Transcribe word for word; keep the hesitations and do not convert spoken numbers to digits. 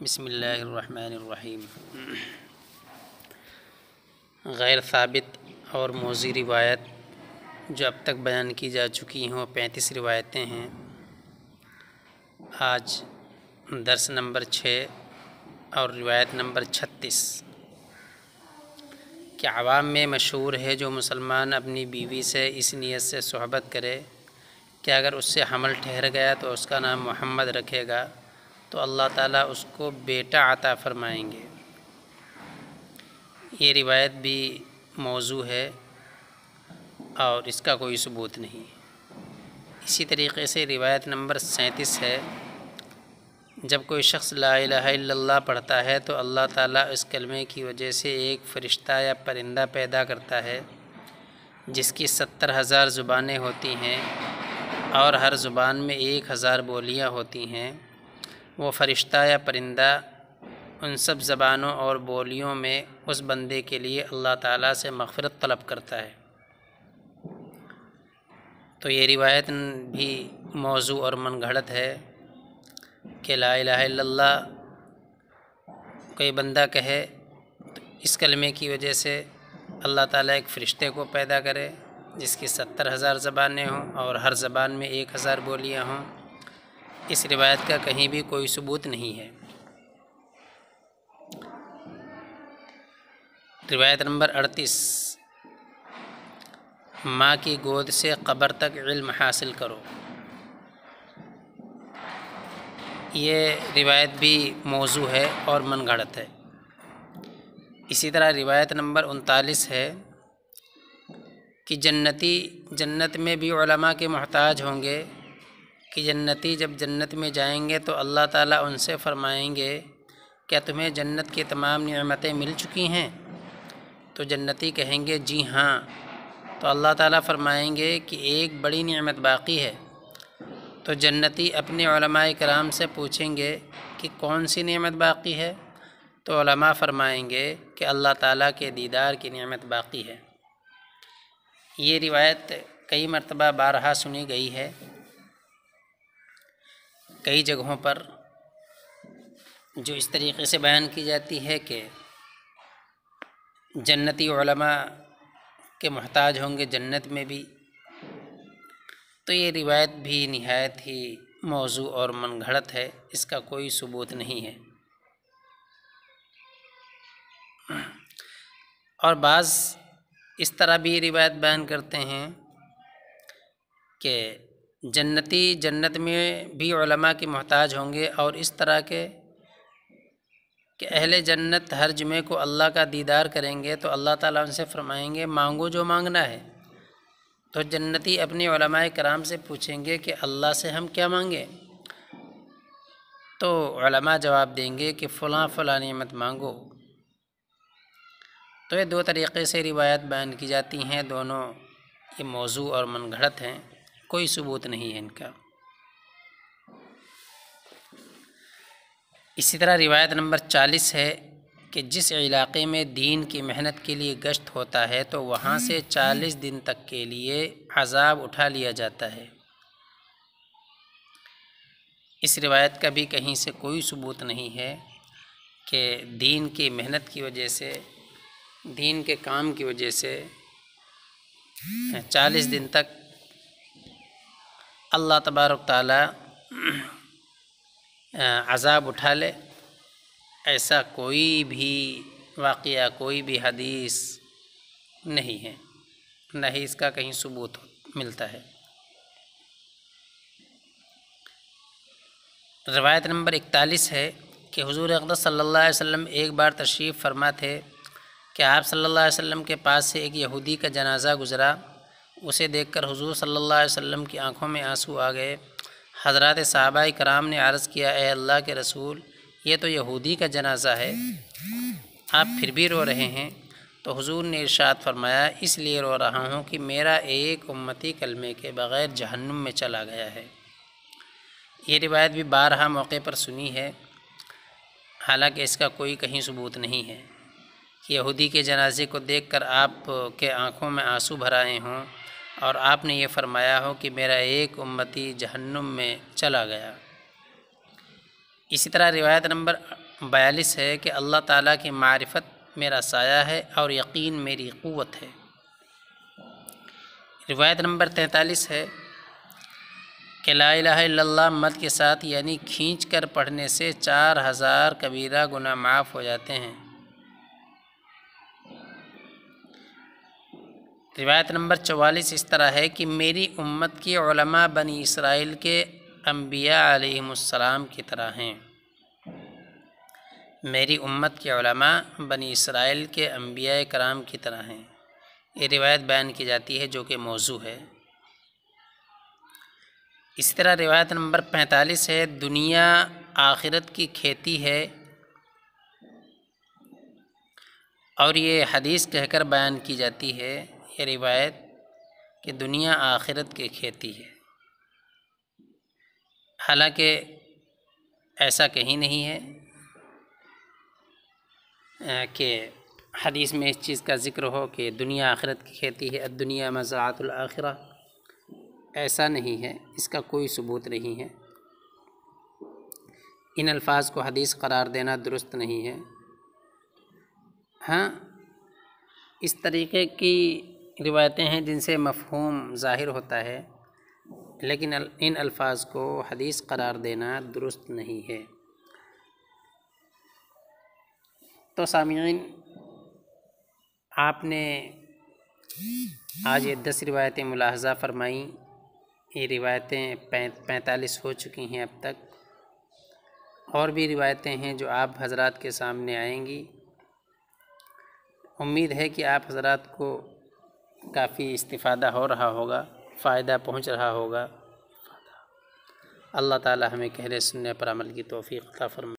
بسم اللہ الرحمن الرحیم۔ غیر ثابت اور موضوع روایت جو اب تک بیان کی جا چکی ہیں وہ پینتیس روایتیں ہیں۔ آج درس نمبر چھ اور روایت نمبر چھتیس کہ عوام میں مشہور ہے جو مسلمان اپنی بیوی سے اس نیت سے صحبت کرے کہ اگر اس سے حمل ٹھہر گیا تو اس کا نام محمد رکھے گا تو اللہ تعالیٰ اس کو بیٹا عطا فرمائیں گے۔ یہ روایت بھی موضوع ہے اور اس کا کوئی ثبوت نہیں۔ اسی طریقے سے روایت نمبر سینتیس ہے، جب کوئی شخص لا الہ الا اللہ پڑھتا ہے تو اللہ تعالیٰ اس کلمے کی وجہ سے ایک فرشتہ یا پرندہ پیدا کرتا ہے جس کی ستر ہزار زبانیں ہوتی ہیں اور ہر زبان میں ایک ہزار بولیاں ہوتی ہیں۔ وہ فرشتہ یا پرندہ ان سب زبانوں اور بولیوں میں اس بندے کے لیے اللہ تعالیٰ سے مغفرت طلب کرتا ہے۔ تو یہ روایت بھی موضوع اور من گھڑت ہے کہ لا الہ الا اللہ کوئی بندہ کہے تو اس کلمے کی وجہ سے اللہ تعالیٰ ایک فرشتے کو پیدا کرے جس کی ستر ہزار زبانیں ہوں اور ہر زبان میں ایک ہزار بولیاں ہوں۔ اس روایت کا کہیں بھی کوئی ثبوت نہیں ہے۔ روایت نمبر اڑتیس، ماں کی گود سے قبر تک علم حاصل کرو۔ یہ روایت بھی موضوع ہے اور من گھڑت ہے۔ اسی طرح روایت نمبر انتالیس ہے کہ جنتی جنت میں بھی علماء کے محتاج ہوں گے کہ جنتی جب جنت میں جائیں گے تو اللہ تعالیٰ ان سے فرمائیں گے کیا تمہیں جنت کی تمام نعمتیں مل چکی ہیں؟ تو جنتی کہیں گے جی ہاں۔ تو اللہ تعالیٰ فرمائیں گے کہ ایک بڑی نعمت باقی ہے۔ تو جنتی اپنے علماء کرام سے پوچھیں گے کہ کون سی نعمت باقی ہے؟ تو علماء فرمائیں گے کہ اللہ تعالیٰ کے دیدار کی نعمت باقی ہے۔ یہ روایت کئی مرتبہ بارہا سنی گئی ہے، کئی جگہوں پر جو اس طریقے سے بیان کی جاتی ہے کہ جنتی علماء کے محتاج ہوں گے جنت میں بھی۔ تو یہ روایت بھی نہایت ہی موضوع اور من گھڑت ہے، اس کا کوئی ثبوت نہیں ہے۔ اور بعض اس طرح بھی روایت بیان کرتے ہیں کہ جنتی جنت میں بھی علماء کے محتاج ہوں گے اور اس طرح کے کہ اہل جنت ہر جمعے کو اللہ کا دیدار کریں گے تو اللہ تعالیٰ ان سے فرمائیں گے مانگو جو مانگنا ہے۔ تو جنتی اپنے علماء کرام سے پوچھیں گے کہ اللہ سے ہم کیا مانگیں؟ تو علماء جواب دیں گے کہ فلاں فلاں نعمت مانگو۔ تو یہ دو طریقے سے روایت بیان کی جاتی ہیں، دونوں یہ موضوع اور من گھڑت ہیں، کوئی ثبوت نہیں ہے ان کا۔ اسی طرح روایت نمبر چالیس ہے کہ جس علاقے میں دین کی محنت کے لیے گشت ہوتا ہے تو وہاں سے چالیس دن تک کے لیے عذاب اٹھا لیا جاتا ہے۔ اس روایت کا بھی کہیں سے کوئی ثبوت نہیں ہے کہ دین کی محنت کی وجہ سے، دین کے کام کی وجہ سے چالیس دن تک اللہ تبارک تعالیٰ عذاب اٹھا لے، ایسا کوئی بھی واقعہ، کوئی بھی حدیث نہیں ہے، نہ ہی اس کا کہیں ثبوت ملتا ہے۔ روایت نمبر اکتالیس ہے کہ حضور اقدس صلی اللہ علیہ وسلم ایک بار تشریف فرما تھے کہ آپ صلی اللہ علیہ وسلم کے پاس سے ایک یہودی کا جنازہ گزرا۔ اسے دیکھ کر حضور صلی اللہ علیہ وسلم کی آنکھوں میں آنسو آ گئے۔ حضرات صحابہ کرام نے عرض کیا اے اللہ کے رسول، یہ تو یہودی کا جنازہ ہے، آپ پھر بھی رو رہے ہیں؟ تو حضور نے ارشاد فرمایا اس لیے رو رہا ہوں کہ میرا ایک امتی کلمے کے بغیر جہنم میں چلا گیا ہے۔ یہ روایت بھی بارہا موقع پر سنی ہے، حالانکہ اس کا کوئی کہیں ثبوت نہیں ہے کہ یہودی کے جنازے کو دیکھ کر آپ کے آنکھوں میں آنسو بھر آئے ہوں اور آپ نے یہ فرمایا ہو کہ میرا ایک امتی جہنم میں چلا گیا۔ اسی طرح روایت نمبر بیالیس ہے کہ اللہ تعالیٰ کی معرفت میرا سایہ ہے اور یقین میری قوت ہے۔ روایت نمبر تینتالیس ہے کہ لا الہ الا اللہ مد کے ساتھ یعنی کھینچ کر پڑھنے سے چار ہزار کبیرہ گناہ معاف ہو جاتے ہیں۔ روایت نمبر چوالیس اس طرح ہے کہ میری امت کی علماء بنی اسرائیل کے انبیاء علیہم السلام کی طرح ہیں۔ میری امت کے علماء بنی اسرائیل کے انبیاء کرام کی طرح ہیں۔ یہ روایت بیان کی جاتی ہے جو کہ موضوع ہے۔ اسی طرح روایت نمبر پینتالیس ہے دنیا آخرت کی کھیتی ہے، اور یہ حدیث کہہ کر بیان کی جاتی ہے یہ روایت کہ دنیا آخرت کی کھیتی ہے، حالانکہ ایسا کہیں نہیں ہے کہ حدیث میں اس چیز کا ذکر ہو کہ دنیا آخرت کی کھیتی ہے، الدنیا مزرعۃ الآخرہ، ایسا نہیں ہے، اس کا کوئی ثبوت نہیں ہے۔ ان الفاظ کو حدیث قرار دینا درست نہیں ہے۔ ہاں اس طریقے کی روایتیں ہیں جن سے مفہوم ظاہر ہوتا ہے، لیکن ان الفاظ کو حدیث قرار دینا درست نہیں ہے۔ تو سامعین، آپ نے آج یہ دس روایتیں ملاحظہ فرمائیں، یہ روایتیں پینتالیس ہو چکی ہیں اب تک، اور بھی روایتیں ہیں جو آپ حضرات کے سامنے آئیں گی۔ امید ہے کہ آپ حضرات کو کافی استفادہ ہو رہا ہوگا، فائدہ پہنچ رہا ہوگا۔ اللہ تعالی ہمیں کہنے سننے پر عمل کی توفیق عطا فرمائے۔